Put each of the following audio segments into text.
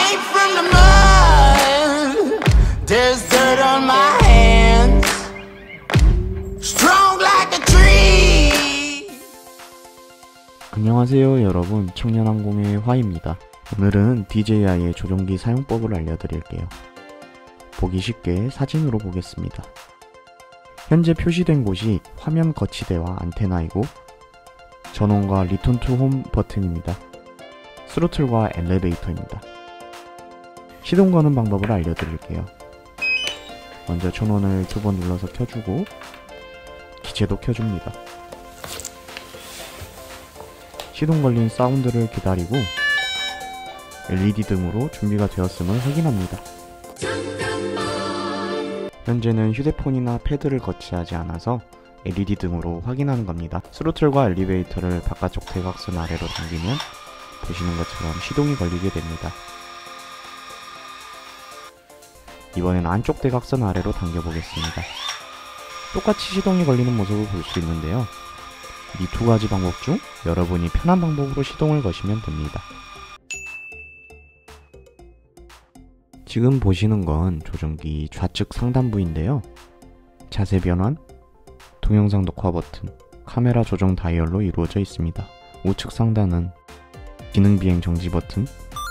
Came from the mud. There's dirt on my hands. Strong like a tree. 안녕하세요 여러분, 청년항공의 화입니다. 오늘은 DJI의 조종기 사용법을 알려드릴게요. 보기 쉽게 사진으로 보겠습니다. 현재 표시된 곳이 화면 거치대와 안테나이고 전원과 리턴 투 홈 버튼입니다. 스로틀과 엘리베이터입니다. 시동 거는 방법을 알려드릴게요. 먼저 전원을 2번 눌러서 켜주고 기체도 켜줍니다. 시동 걸린 사운드를 기다리고 LED 등으로 준비가 되었음을 확인합니다. 현재는 휴대폰이나 패드를 거치하지 않아서 LED 등으로 확인하는 겁니다. 스로틀과 엘리베이터를 바깥쪽 대각선 아래로 당기면 보시는 것처럼 시동이 걸리게 됩니다. 이번엔 안쪽 대각선 아래로 당겨 보겠습니다. 똑같이 시동이 걸리는 모습을 볼 수 있는데요. 이 두 가지 방법 중 여러분이 편한 방법으로 시동을 거시면 됩니다. 지금 보시는 건 조종기 좌측 상단부인데요. 자세 변환, 동영상 녹화 버튼, 카메라 조정 다이얼로 이루어져 있습니다. 우측 상단은 기능 비행 정지 버튼,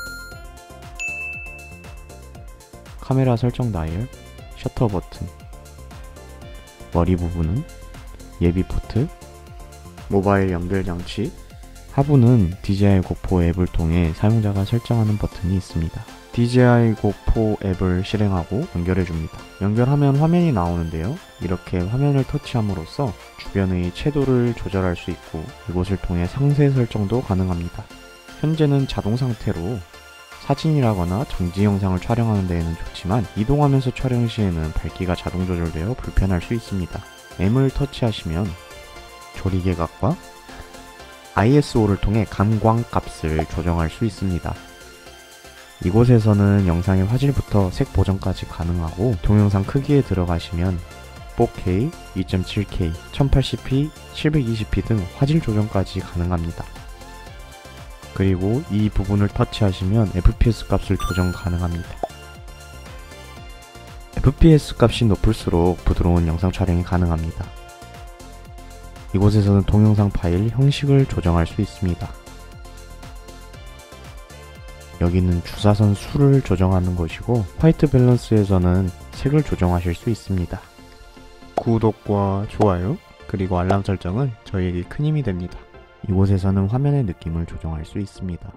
카메라 설정 다이얼, 셔터 버튼, 머리 부분은 예비 포트, 모바일 연결 장치, 하부는 DJI GoPro 앱을 통해 사용자가 설정하는 버튼이 있습니다. DJI GoPro 앱을 실행하고 연결해줍니다. 연결하면 화면이 나오는데요. 이렇게 화면을 터치함으로써 주변의 채도를 조절할 수 있고 이곳을 통해 상세 설정도 가능합니다. 현재는 자동 상태로 사진이라거나 정지 영상을 촬영하는 데에는 좋지만 이동하면서 촬영 시에는 밝기가 자동 조절되어 불편할 수 있습니다. M을 터치하시면 조리개각과 ISO를 통해 감광 값을 조정할 수 있습니다. 이곳에서는 영상의 화질부터 색 보정까지 가능하고 동영상 크기에 들어가시면 4K, 2.7K, 1080p, 720p 등 화질 조정까지 가능합니다. 그리고 이 부분을 터치하시면 FPS 값을 조정 가능합니다. FPS 값이 높을수록 부드러운 영상 촬영이 가능합니다. 이곳에서는 동영상 파일 형식을 조정할 수 있습니다. 여기는 주사선 수를 조정하는 것이고 화이트 밸런스에서는 색을 조정하실 수 있습니다. 구독과 좋아요 그리고 알람 설정은 저희에게 큰 힘이 됩니다. 이곳에서는 화면의 느낌을 조정할 수 있습니다.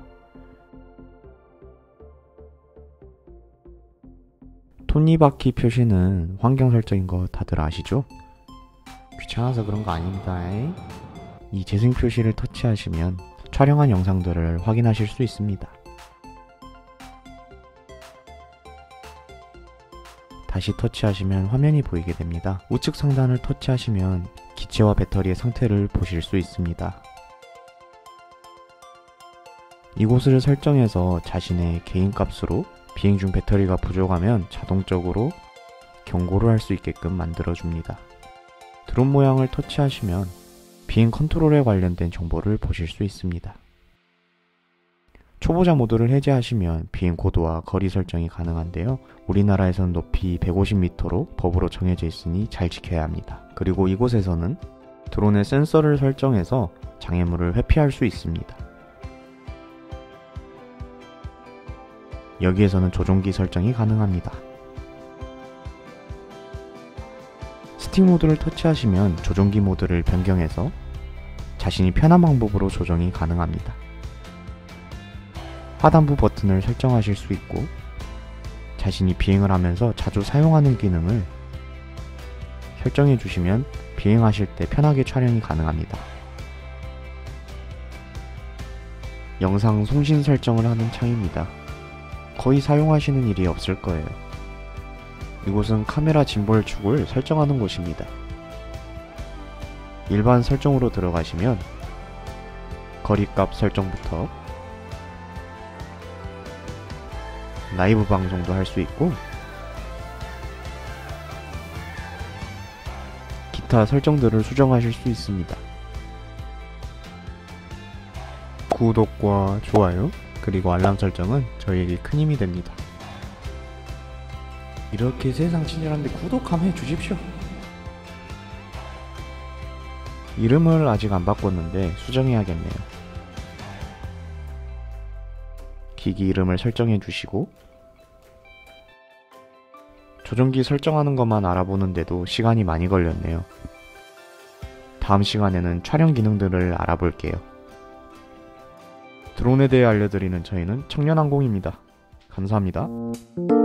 톱니바퀴 표시는 환경 설정인 거 다들 아시죠? 귀찮아서 그런 거 아닙니다. 이 재생 표시를 터치하시면 촬영한 영상들을 확인하실 수 있습니다. 다시 터치하시면 화면이 보이게 됩니다. 우측 상단을 터치하시면 기체와 배터리의 상태를 보실 수 있습니다. 이곳을 설정해서 자신의 개인 값으로 비행 중 배터리가 부족하면 자동적으로 경고를 할 수 있게끔 만들어줍니다. 드론 모양을 터치하시면 비행 컨트롤에 관련된 정보를 보실 수 있습니다. 초보자 모드를 해제하시면 비행 고도와 거리 설정이 가능한데요. 우리나라에서는 높이 150m로 법으로 정해져 있으니 잘 지켜야 합니다. 그리고 이곳에서는 드론의 센서를 설정해서 장애물을 회피할 수 있습니다. 여기에서는 조종기 설정이 가능합니다. 스틱 모드를 터치하시면 조종기 모드를 변경해서 자신이 편한 방법으로 조정이 가능합니다. 하단부 버튼을 설정하실 수 있고 자신이 비행을 하면서 자주 사용하는 기능을 설정해 주시면 비행하실 때 편하게 촬영이 가능합니다. 영상 송신 설정을 하는 창입니다. 거의 사용하시는 일이 없을 거예요. 이곳은 카메라 짐볼 축을 설정하는 곳입니다. 일반 설정으로 들어가시면 거리값 설정부터 라이브 방송도 할 수 있고 기타 설정들을 수정하실 수 있습니다. 구독과 좋아요 그리고 알람 설정은 저희에게 큰 힘이 됩니다. 이렇게 세상 친절한데 구독 한번 해주십시오. 이름을 아직 안 바꿨는데 수정해야겠네요. 기기 이름을 설정해 주시고, 조종기 설정하는 것만 알아보는데도 시간이 많이 걸렸네요. 다음 시간에는 촬영 기능들을 알아볼게요. 드론에 대해 알려드리는 저희는 청년항공입니다. 감사합니다.